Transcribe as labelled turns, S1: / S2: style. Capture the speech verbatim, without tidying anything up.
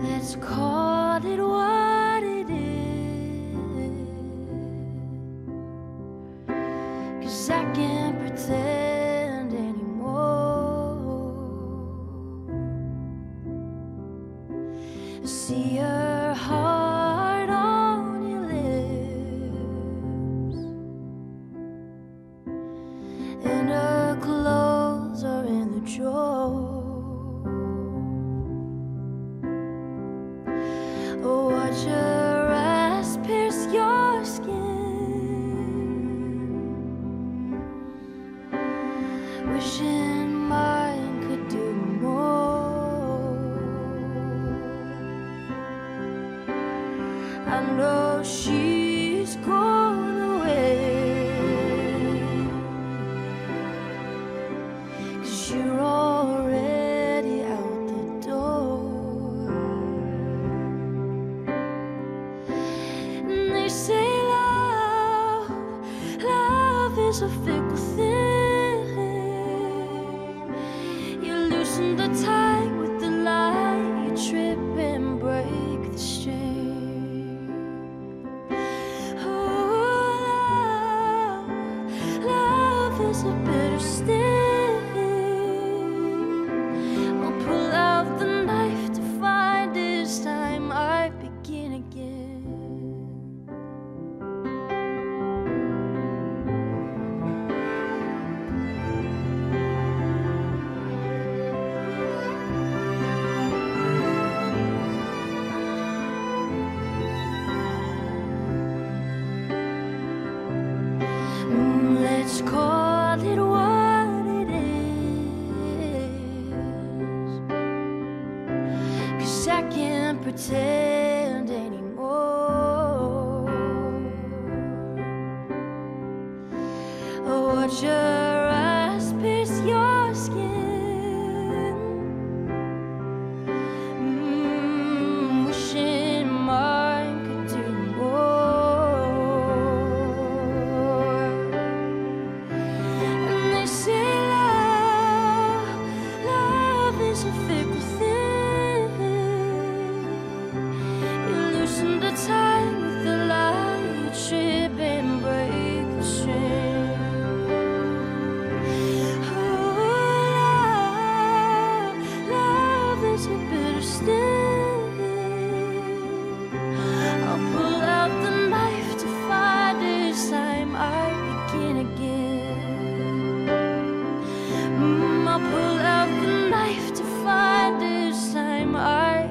S1: Let's call it what it is, 'cause I can't pretend anymore. I see your heart on your lips, and her clothes are in the drawer. Oh, watch her eyes pierce your skin, wishing mine could do more. I know she's gone away, 'cause you're already out the door. They say love, love is a fickle thing. You loosen the tie with the lie, you trip and break the string. Oh, love, love is a bitter sting. I'll pull out the knife to find this time I begin again. Let's call it what it is, 'cause I can't pretend anymore. Oh, watch your eyes pierce your skin, mm, wishing mine could do more. A fickle thing. You loosen the tie with the lie, you trip and break the string. Oh, love, love is a bitter sting. I'll pull out the knife to find this time I begin again. Mm, I'll pull out the knife to find this time I